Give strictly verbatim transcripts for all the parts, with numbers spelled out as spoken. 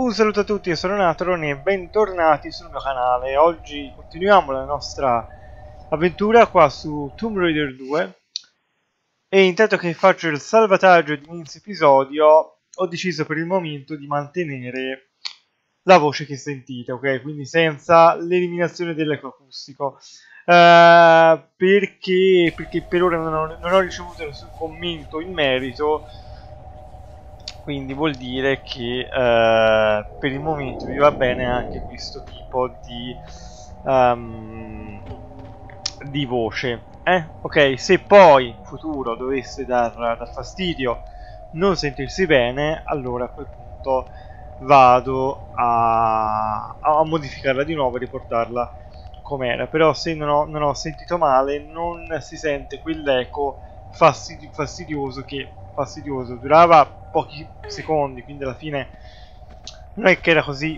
Un saluto a tutti, io sono Natron e bentornati sul mio canale. Oggi continuiamo la nostra avventura qua su Tomb Raider due e intanto che faccio il salvataggio di inizio episodio ho deciso per il momento di mantenere la voce che sentite, ok? Quindi senza l'eliminazione dell'eco acustico. Uh, perché, perché per ora non ho, non ho ricevuto nessun commento in merito, quindi vuol dire che uh, per il momento vi va bene anche questo tipo di, um, di voce. Eh? Ok, se poi in futuro dovesse dar, dar fastidio non sentirsi bene, allora a quel punto vado a, a modificarla di nuovo e riportarla com'era. Però se non ho, non ho sentito male non si sente quell'eco fastidi fastidioso che fastidioso durava pochi secondi, quindi alla fine non è che era così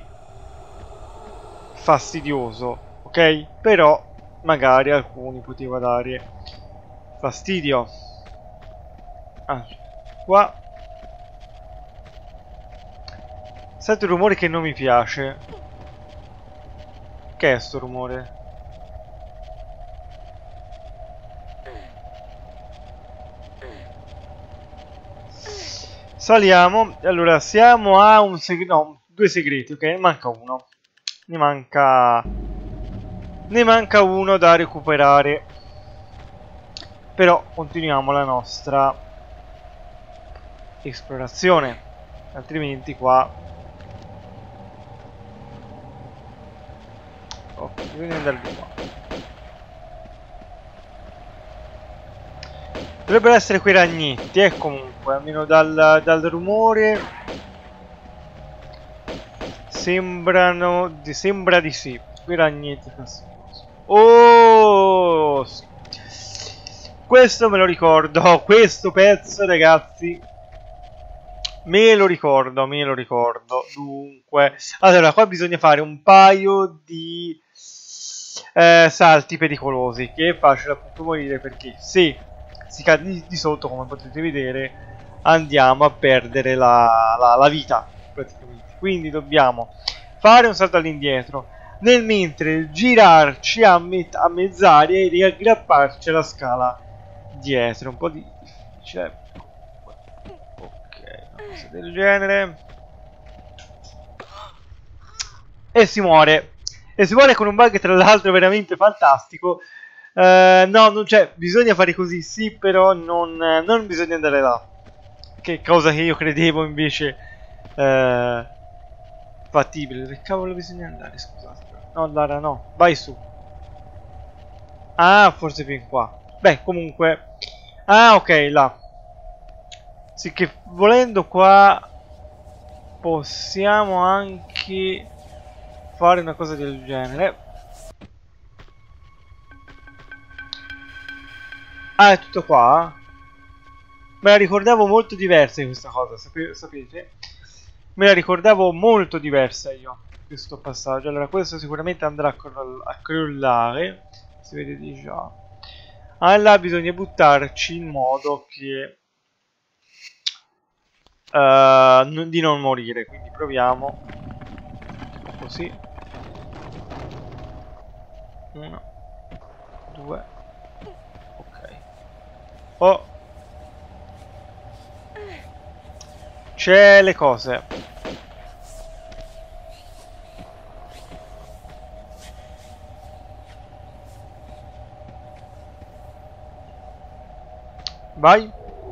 fastidioso, ok? Però magari a alcuni poteva dare fastidio. Ah, qua sento un rumore che non mi piace. Che è sto rumore? Saliamo. Allora siamo a un segreto, no, due segreti, ok? Ne manca uno. Ne manca Ne manca uno da recuperare. Però continuiamo la nostra esplorazione, altrimenti qua ok, bisogna andare di qua. Dovrebbero essere quei ragnetti, eh, comunque, almeno dal, dal rumore sembrano di, sembra di sì, quei ragnetti fastidiosi. Oh sì. Questo me lo ricordo, questo pezzo ragazzi me lo ricordo, me lo ricordo. Dunque, allora qua bisogna fare un paio di eh, salti pericolosi, che è facile appunto morire perché se si cade di, di sotto, come potete vedere, andiamo a perdere la, la, la vita praticamente. Quindi dobbiamo fare un salto all'indietro, nel mentre girarci a, met a mezz'aria e riaggrapparci alla scala dietro. Un po' di difficile, ok, una cosa del genere, e si muore. E si muore con un bug tra l'altro veramente fantastico. Uh, no, non c'è, bisogna fare così, sì, però non, non bisogna andare là. Che cosa che io credevo invece uh, fattibile. Dove cavolo bisogna andare, scusate. No, Lara, no, vai su. Ah, forse più in qua. Beh, comunque. Ah, ok, là. Sì, che volendo qua possiamo anche fare una cosa del genere. Ah, è tutto qua? Me la ricordavo molto diversa di questa cosa, sapete? Me la ricordavo molto diversa io, questo passaggio. Allora, questo sicuramente andrà a, croll a crollare, si vede di già. Ah, là bisogna buttarci in modo che uh, di non morire, quindi proviamo così. Uno, due, ok. Oh, c'è le cose. Vai.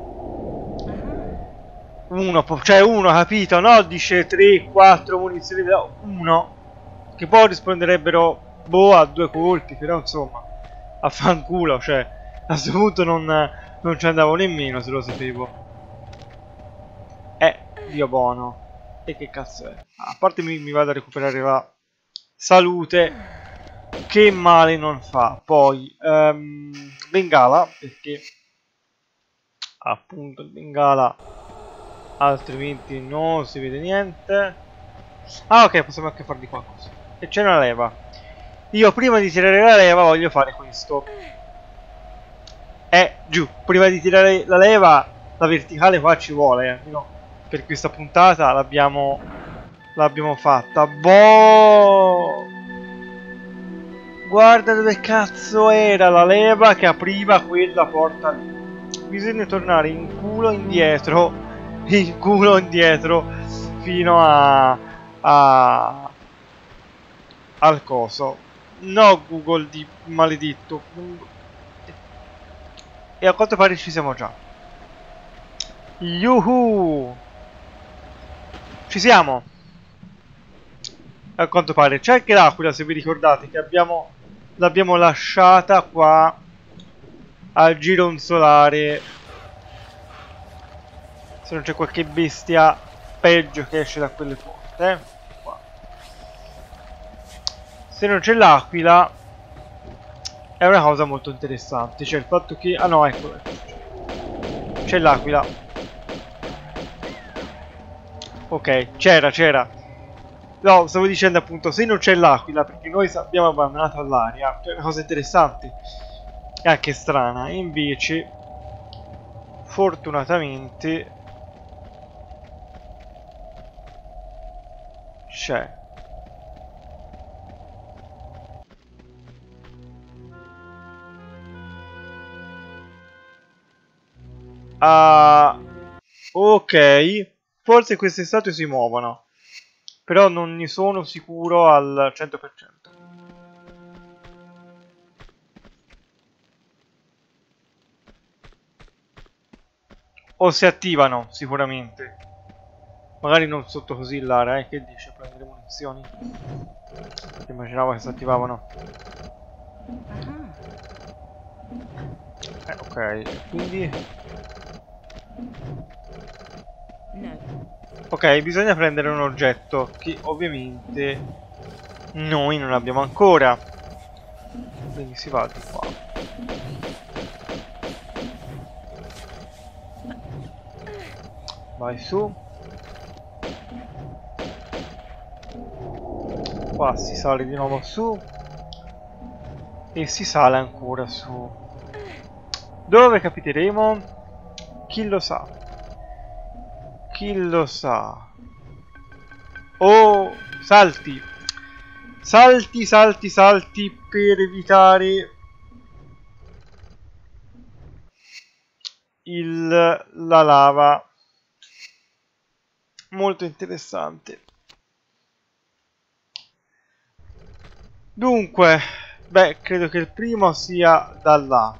Uno, cioè uno, capito? No, dice tre, quattro munizioni, uno. Che poi risponderebbero boh a due colpi, però insomma, affanculo, cioè a questo punto non, non ci andavo nemmeno se lo sapevo. Eh, Dio buono. E che cazzo è? A parte mi, mi vado a recuperare la salute, che male non fa. Poi, um, bengala, perché appunto il bengala, altrimenti non si vede niente. Ah, ok, possiamo anche fare di qualcosa. E c'è una leva. Io prima di tirare la leva voglio fare questo. Eh, giù, prima di tirare la leva, la verticale qua ci vuole, eh. No, per questa puntata l'abbiamo l'abbiamo fatta. Boh! Guarda dove cazzo era la leva che apriva quella porta lì. Bisogna tornare in culo indietro, in culo indietro, fino a... a... al coso. No, Google di maledetto. E a quanto pare ci siamo già. Yuhu! Ci siamo! A quanto pare c'è anche l'aquila, se vi ricordate, che abbiamo l'abbiamo lasciata qua a gironzolare. Se non c'è qualche bestia peggio che esce da quelle porte, eh? Qua. Se non c'è l'aquila è una cosa molto interessante, cioè il fatto che... ah no, ecco, c'è l'aquila. Ok, c'era, c'era. No, stavo dicendo appunto, se non c'è l'aquila, perché noi abbiamo abbandonato all'aria, cioè è una cosa interessante e anche strana, invece fortunatamente c'è. Ah, ok, forse queste statue si muovono, però non ne sono sicuro al cento per cento. O si attivano, sicuramente. Magari non sotto così l'area, eh? Che dice? Prendere munizioni? Perché immaginavo che si attivavano. Eh, ok, quindi... ok, bisogna prendere un oggetto che ovviamente noi non abbiamo ancora. Quindi si va di qua. Vai su. Qua si sale di nuovo su. E si sale ancora su. Dove capiteremo? Chi lo sa? Chi lo sa? Oh, salti! Salti, salti, salti per evitare il, la lava. Molto interessante. Dunque, beh, credo che il primo sia da là.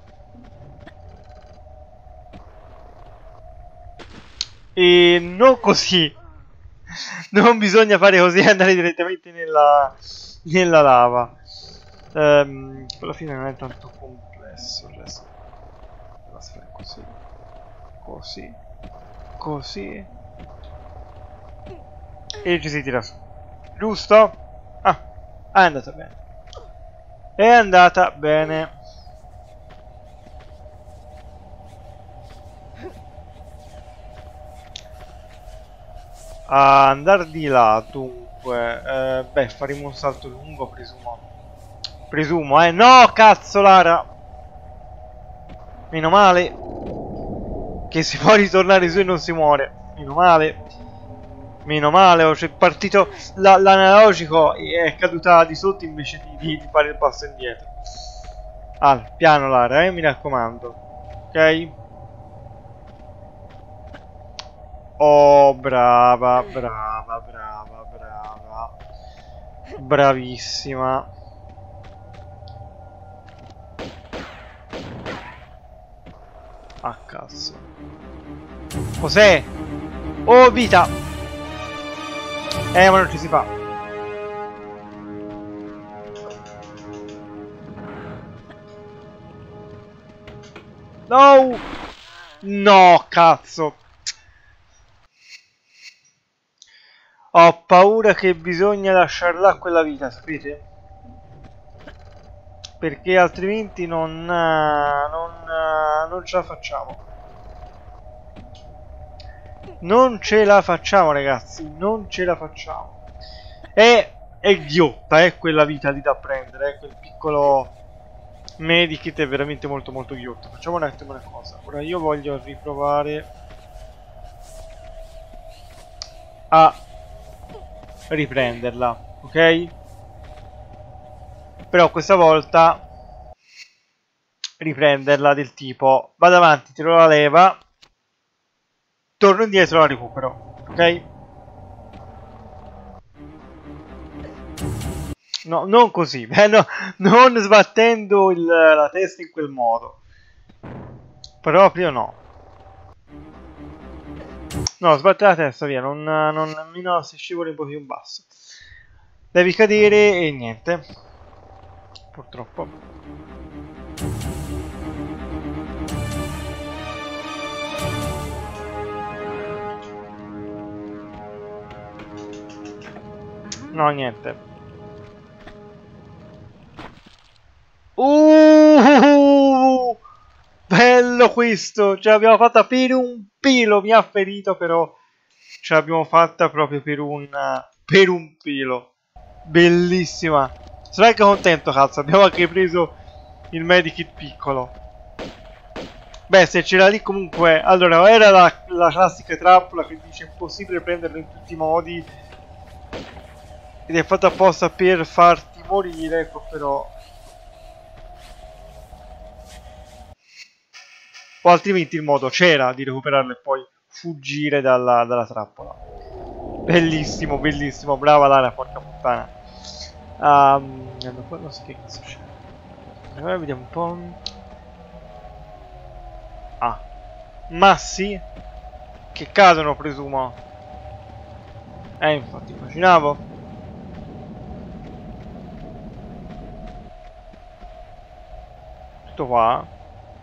E non così. Non bisogna fare così e andare direttamente nella, nella lava. Ehm, alla fine non è tanto complesso. Adesso fare così. Così. Così. E ci si tira su. Giusto? Ah, è andata bene. È andata bene. A andare di là, dunque, eh, beh, faremo un salto lungo, presumo. Presumo, eh. No, cazzo, Lara! Meno male che si può ritornare su e non si muore. Meno male. Meno male, c'è partito l'analogico e è caduta di sotto invece di, di, di fare il passo indietro. Ah, piano, Lara, eh, mi raccomando. Ok? Oh, brava, brava, brava, brava. Bravissima. Ah, cazzo. Cos'è? Oh, vita! Eh, ma non ci si fa. No! No, cazzo. Ho paura che bisogna lasciar là quella vita, sapete? Perché altrimenti non, non, non ce la facciamo. Non ce la facciamo, ragazzi. Non ce la facciamo. È, è ghiotta, è quella vita lì da prendere. È quel piccolo medikit è veramente molto molto ghiotto. Facciamo un attimo una cosa. Ora io voglio riprovare a riprenderla, ok? Però questa volta riprenderla del tipo vado avanti, tiro la leva, torno indietro, la recupero, ok? No, non così, eh, no, non sbattendo il, la testa in quel modo. Proprio no. No, sbatte la testa, via, non, non nemmeno se scivoli un po' più in basso. Devi cadere e niente. Purtroppo. No, niente. Uh, bello questo! Ce l'abbiamo fatta per un pelo, mi ha ferito, però ce l'abbiamo fatta proprio per un, per un pelo. Bellissima. Sono anche contento, cazzo, abbiamo anche preso il medikit piccolo. Beh, se c'era lì comunque... Allora, era la, la classica trappola che dice impossibile prenderlo in tutti i modi ed è fatta apposta per farti morire, ecco, però... O altrimenti il modo c'era di recuperarlo e poi fuggire dalla, dalla trappola. Bellissimo, bellissimo, brava Lara, porca puttana. Um, non so che cazzo c'è. Allora vediamo un po'. Ah, massi che cadono, presumo. Eh, infatti, immaginavo. Tutto qua.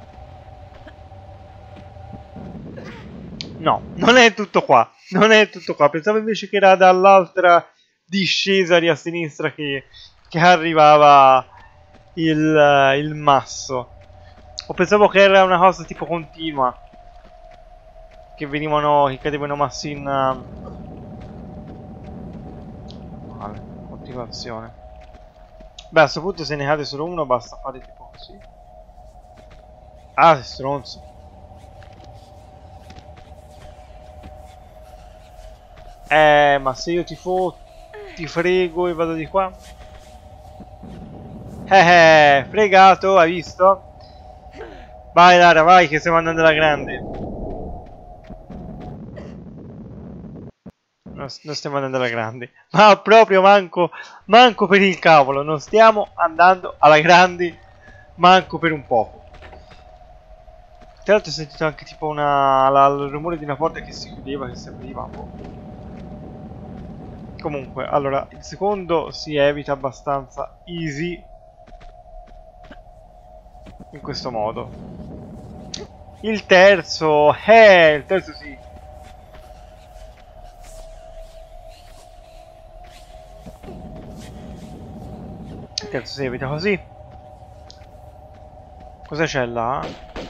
No, non è tutto qua. Non è tutto qua. Pensavo invece che era dall'altra discesa lì a sinistra che, che arrivava il, il masso. O pensavo che era una cosa tipo continua. Che venivano, che cadevano massi in... Vale, continuazione. Beh, a questo punto se ne cade solo uno basta fare tipo così. Ah, che stronzo. Eh, ma se io ti fo... ti frego e vado di qua? Eh, eh, fregato, hai visto? Vai Lara, vai che stiamo andando alla grande. Non, non stiamo andando alla grande. Ma proprio manco, manco per il cavolo. Non stiamo andando alla grande manco per un poco. Tra l'altro ho sentito anche tipo una, la, il rumore di una porta che si chiudeva, che si apriva. Comunque, allora, il secondo si evita abbastanza easy in questo modo. Il terzo, eh, il terzo sì. Il terzo si evita così. Cosa c'è là?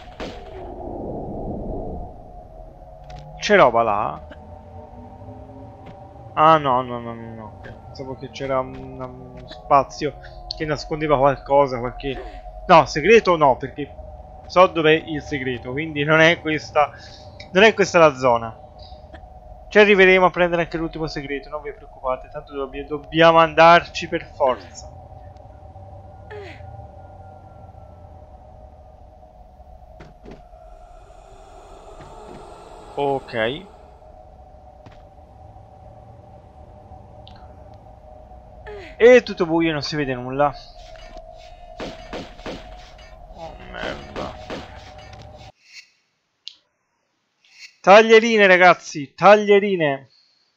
C'è roba là? Ah no, no, no, no, no. Pensavo che c'era un, un spazio che nascondeva qualcosa, qualche... No, segreto no, perché so dov'è il segreto, quindi non è questa... Non è questa la zona. Ci arriveremo a prendere anche l'ultimo segreto, non vi preoccupate, tanto dobb dobbiamo andarci per forza. Ok. E è tutto buio, non si vede nulla. Oh merda. Taglierine ragazzi, taglierine.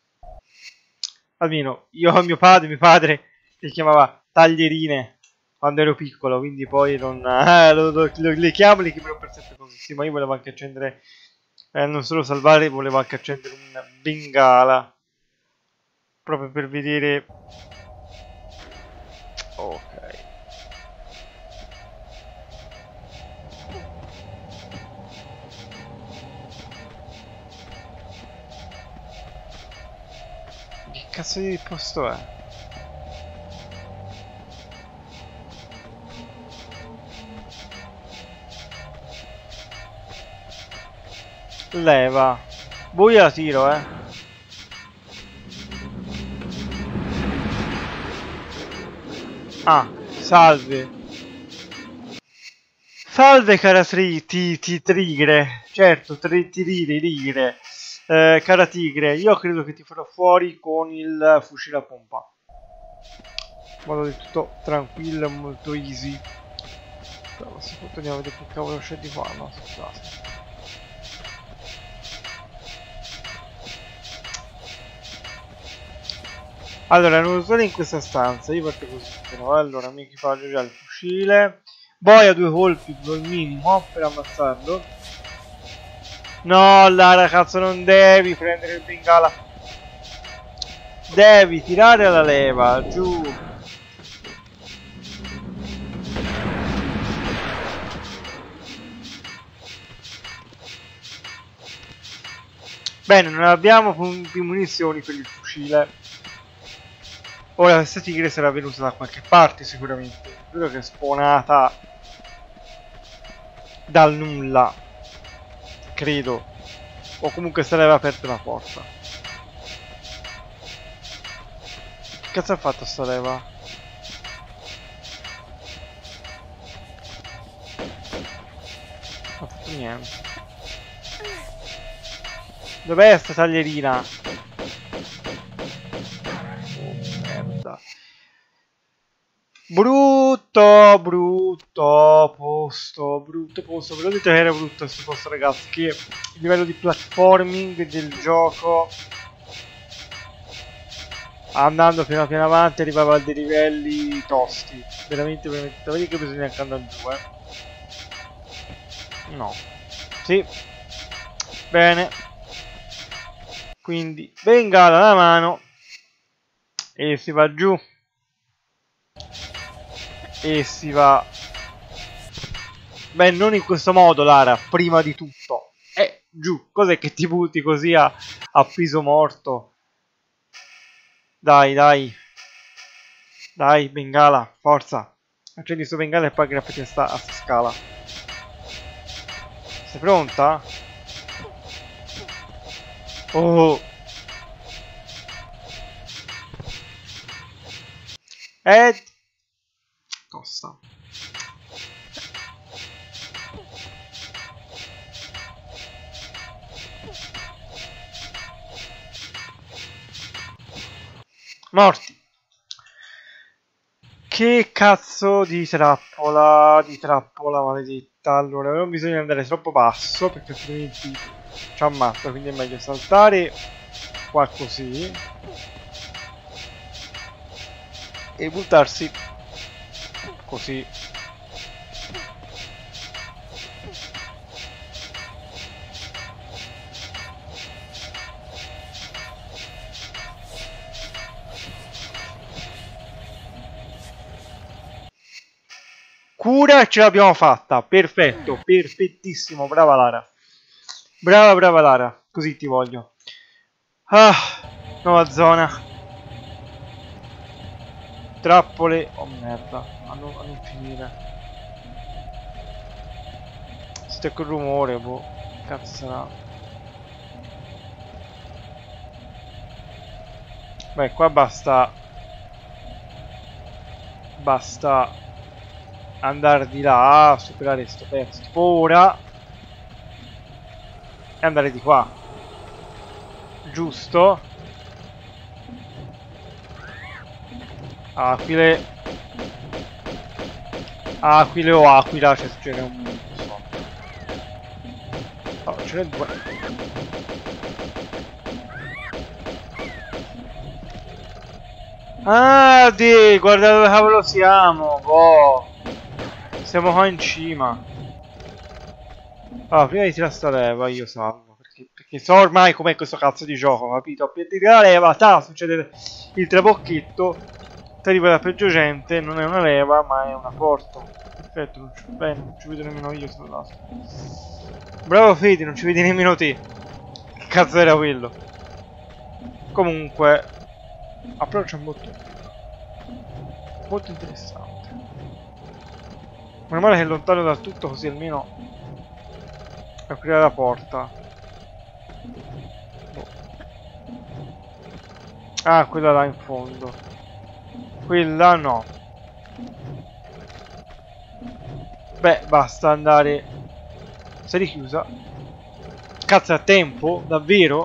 Almeno io mio padre, mio padre li chiamava taglierine quando ero piccolo, quindi poi non... Eh, lo, lo, lo, le chiamo, le chiamerò per sempre così. Sì, ma io volevo anche accendere... Eh, non solo salvare, volevo anche accendere una bengala. Proprio per vedere... Ok. Che cazzo di posto è? Leva. Boia la tiro, eh. Ah, salve. Salve cara tri, ti, ti, tigre. Certo, tri, tigre, tigre. Eh, cara tigre, io credo che ti farò fuori con il fucile a pompa. In modo del tutto tranquillo e molto easy. Però a questo punto andiamo a vedere che cavolo c'è di qua. No, scusate. Allora, non sono in questa stanza, io parto così, però. Allora, mi equipaggio già il fucile. Boia due colpi, due al minimo, per ammazzarlo. No, Lara, cazzo, non devi prendere il bengala. Devi tirare la leva, giù. Bene, non abbiamo più munizioni per il fucile. Ora questa tigre sarà venuta da qualche parte sicuramente. Credo che è spawnata dal nulla. Credo. O comunque se l'aveva aperta una porta. Che cazzo ha fatto sta leva? Non ha fatto niente. Dov'è sta taglierina? Brutto, brutto posto, brutto posto. Ve l'ho detto che era brutto questo posto, ragazzi. Che il livello di platforming del gioco, andando piano piano avanti, arrivava a dei livelli tosti. Veramente, veramente. Vedi che bisogna anche andare giù, eh. No. Sì. Bene. Quindi, bengala alla mano. E si va giù. E si va. Beh, non in questo modo, Lara, prima di tutto. Eh, giù, cos'è che ti butti così a, a piso morto? Dai, dai. Dai, bengala, forza. Accendi sto bengala e poi aggrappati a sta, a sta scala. Sei pronta? Oh. Ed... Tosta. Morti. Che cazzo di trappola, di trappola maledetta. Allora, non bisogna andare troppo basso perché altrimenti ci ammazza, quindi è meglio saltare qua così e buttarsi così. Cura, ce l'abbiamo fatta, perfetto, perfettissimo, brava Lara, brava brava Lara, così ti voglio. Ah, nuova zona. Trappole, oh merda, a non, a non finire. Stai col rumore, boh, cazzo sarà. Beh, qua basta, basta andare di là, superare sto pezzo ora e andare di qua, giusto? Aquile, aquile o aquila, cioè ce n'è un, non so. Oh, ce n'è due. Ah, di, guarda dove cavolo siamo, boh. Siamo qua in cima. Allora, prima di tirare sta leva io salvo, perché, perché so ormai com'è questo cazzo di gioco, capito? Appena tirare la leva, ta, succede il trabocchetto, ti arriva la peggio gente, non è una leva ma è una porta. Perfetto, non ci, bene, non ci vedo nemmeno io sul lato. Bravo Fede, non ci vedi nemmeno te. Che cazzo era quello? Comunque, approccio molto, molto interessante. Meno male che è lontano dal tutto, così almeno aprire la porta. Boh. Ah, quella là in fondo. Quella no. Beh, basta andare. Si è richiusa. Cazzo, è a tempo? Davvero?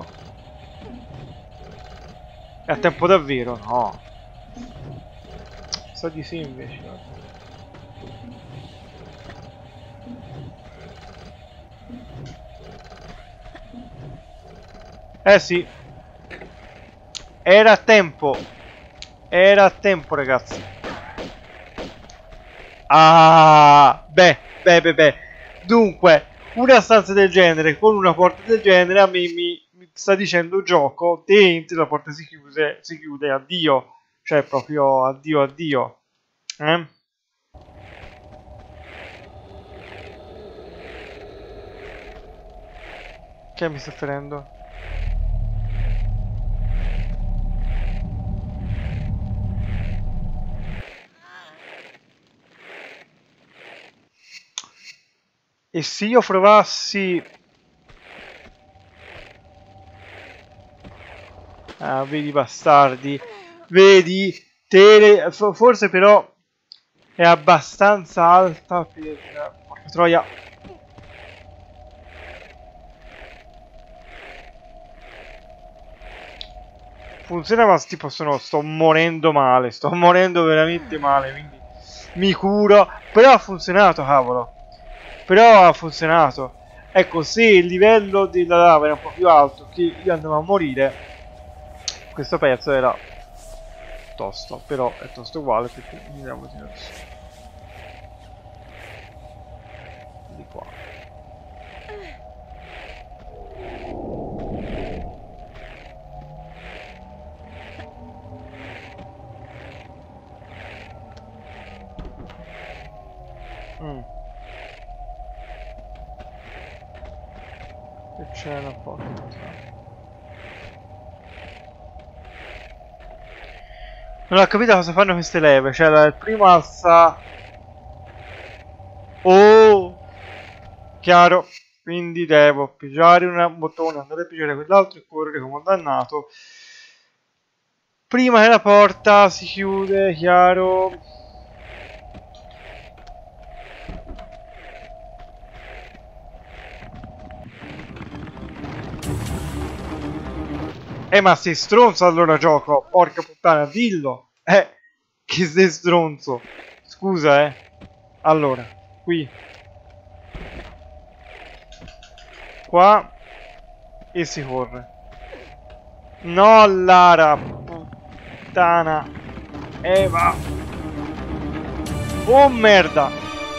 È a tempo davvero? No. Sa di sì invece. Eh sì. Era a tempo. Era a tempo, ragazzi. Ah, beh, beh, beh, beh. Dunque, una stanza del genere con una porta del genere a me mi, mi sta dicendo gioco, te entri, la porta si chiude, si chiude, addio. Cioè, proprio addio, addio. Eh? Che mi sta ferendo? E se io provassi... Ah, vedi bastardi. Vedi? Tele... Forse però è abbastanza alta per... Porca troia. Funziona, ma tipo sono... sto morendo male. Sto morendo veramente male, quindi mi curo. Però ha funzionato, cavolo. Però ha funzionato. Ecco, se il livello della lava era un po' più alto, che io andavo a morire, questo pezzo era tosto. Però è tosto uguale perché mi devo tirare su. Di qua. Mm. E c'è una porta. Non ho capito cosa fanno queste leve. Cioè, il primo alza... Oh! Chiaro. Quindi devo pigiare un bottone, andare a pigiare quell'altro e correre come un dannato. Prima che la porta si chiude, chiaro. Eh, ma sei stronzo allora, gioco. Porca puttana, dillo. Eh, che sei stronzo. Scusa, eh. Allora, qui. Qua. E si corre. No, Lara. Puttana. Eh, va. Oh, merda.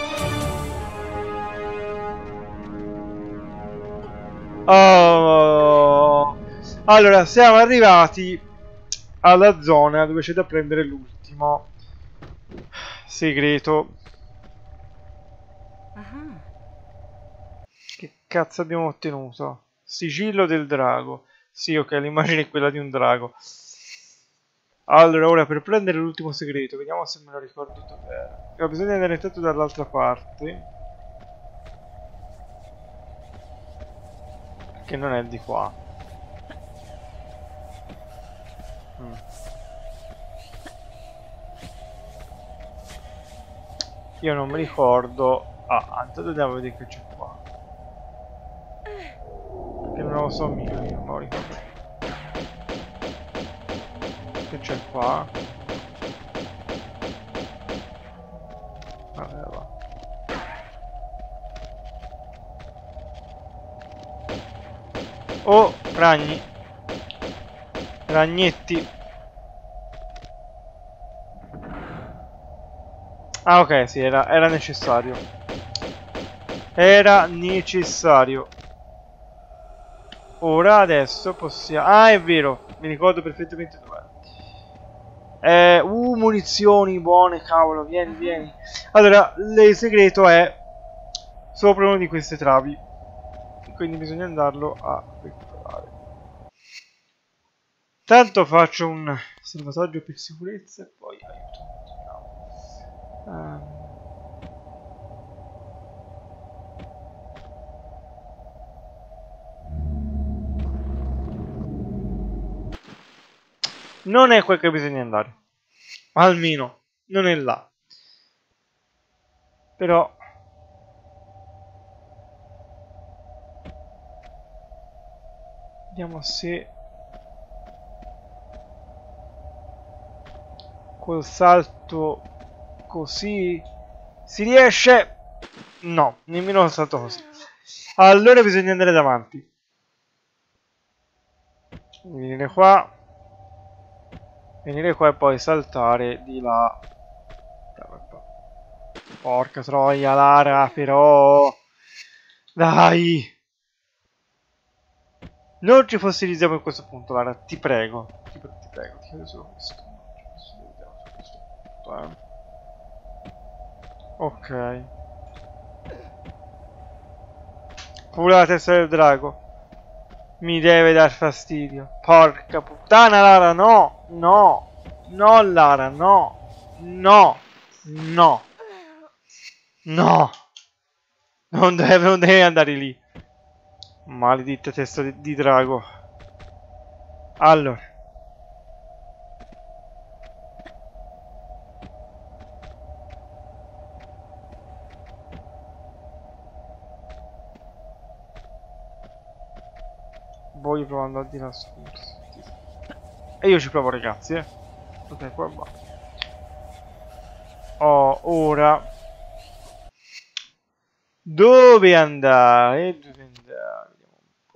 Oh. Allora, siamo arrivati alla zona dove c'è da prendere l'ultimo segreto. Uh-huh. Che cazzo abbiamo ottenuto? Sigillo del drago. Sì, ok, l'immagine è quella di un drago. Allora, ora per prendere l'ultimo segreto, vediamo se me lo ricordo dov'era. Eh, bisogna andare intanto dall'altra parte. Che non è di qua. Mm. Io non mi ricordo. Ah, intanto andiamo a vedere che c'è qua. Perché non lo so mio, io non me lo ricordo. Che c'è qua? Vabbè, va. Oh, ragni. Ragnetti. Ah, ok, sì, era, era necessario. Era necessario. Ora, adesso possiamo... Ah, è vero, mi ricordo perfettamente dov'è. Eh, uh, munizioni buone, cavolo, vieni, vieni. Allora, il segreto è sopra una di queste travi. Quindi bisogna andarlo a recuperare. Tanto faccio un salvataggio per sicurezza e poi aiuto. Um. Non è quel che bisogna andare. Almeno, non è là. Però Vediamo se col salto così si riesce. No, nemmeno col salto così. Allora bisogna andare davanti. Venire qua. Venire qua e poi saltare di là. Porca troia, Lara, però. Dai. Non ci fossilizziamo in questo punto, Lara, ti prego. Ti, ti prego, ti chiedo solo questo. Non ci fossilizziamo su questo punto, eh. Ok. Pure la testa del drago. Mi deve dar fastidio. Porca puttana, Lara, no! No! No, Lara, no! No! No! No! Non deve, non deve andare lì. Maledetta testa di, di drago. Allora. Voglio provare a di là su. E io ci provo, ragazzi, eh. Ok, qua va. Oh, ora. Dove andare? Dove andare? Vediamo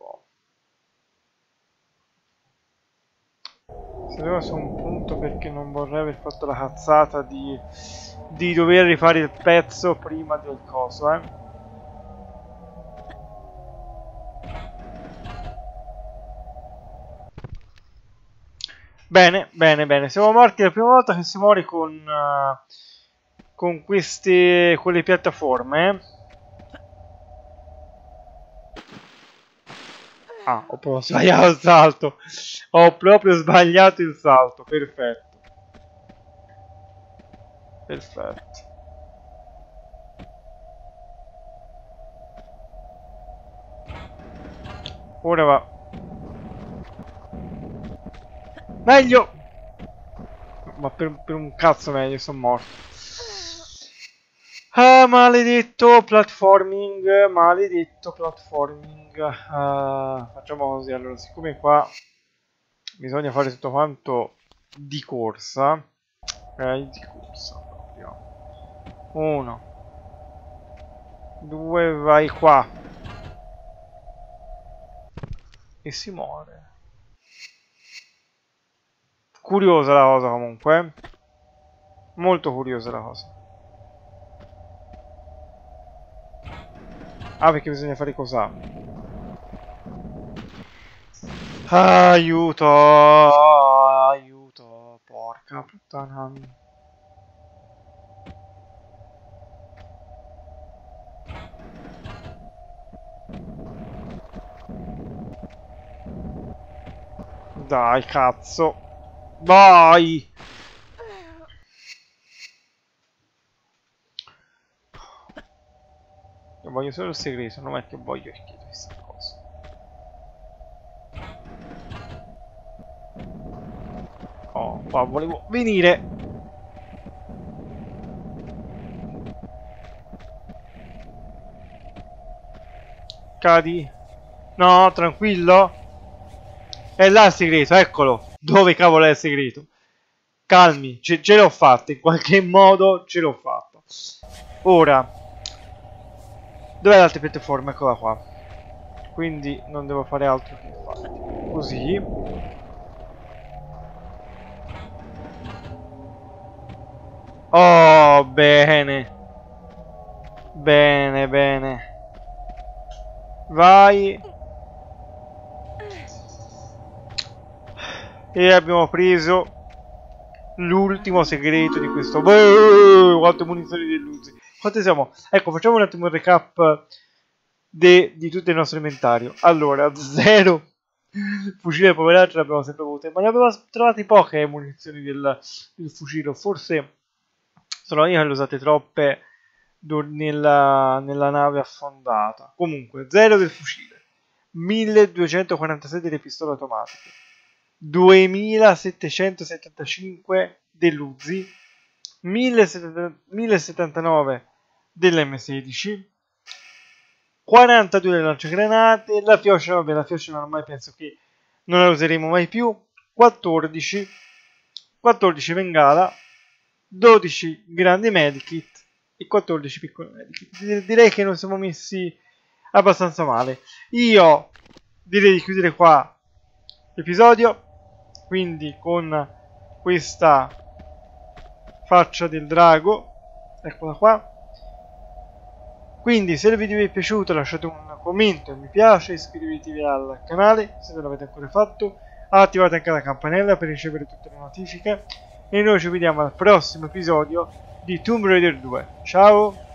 un po'. Sapevo su un punto perché non vorrei aver fatto la cazzata di, di dover rifare il pezzo prima del coso, eh. Bene, bene, bene. Siamo morti la prima volta che si muore con, uh, con queste, quelle piattaforme, eh. Ah, ho proprio sbagliato il salto. Ho proprio sbagliato il salto. Perfetto. Perfetto. Ora va. Meglio. Ma per, per un cazzo meglio, sono morto. Ah, maledetto platforming. Maledetto platforming. Uh, facciamo così. Allora, siccome qua bisogna fare tutto quanto di corsa. Ok, di corsa proprio. Uno. Due, vai qua. E si muore. Curiosa la cosa comunque. Molto curiosa la cosa. Ah, perché bisogna fare cosa? Aiuto! Aiuto! Porca puttana. Dai, cazzo. Vai! Io voglio solo il segreto, non è che voglio che chiedo questa cosa. Oh, qua volevo venire. Cadi. No, tranquillo. È là il segreto, eccolo. Dove cavolo è il segreto? Calmi, ce, ce l'ho fatta, in qualche modo ce l'ho fatta. Ora, dov'è l'altra piattaforma? Eccola qua. Quindi non devo fare altro che fare. Così. Oh, bene. Bene, bene. Vai. E abbiamo preso l'ultimo segreto di questo. Boh, quante munizioni dell'Uzi. Quante siamo? Ecco, facciamo un attimo il recap de, di tutto il nostro inventario. Allora, zero fucile poveraccio l'abbiamo sempre avute, ma ne abbiamo trovate poche munizioni del, del fucile. Forse sono io che le ho usate troppe nella, nella nave affondata. Comunque, zero del fucile, milleduecentoquarantasei delle pistole automatiche, duemilasettecentosettantacinque dell'Uzi, millesettantanove dell'emme sedici, quarantadue del lanciagranate. La fiocina, vabbè, la fiocina ormai penso che non la useremo mai più. quattordici quattordici bengala, dodici grandi medikit e quattordici piccoli medikit. Direi che non siamo messi abbastanza male. Io direi di chiudere qua l'episodio, quindi con questa faccia del drago, eccola qua. Quindi se il video vi è piaciuto lasciate un commento, un mi piace, iscrivetevi al canale se non l'avete ancora fatto, attivate anche la campanella per ricevere tutte le notifiche e noi ci vediamo al prossimo episodio di Tomb Raider due. Ciao!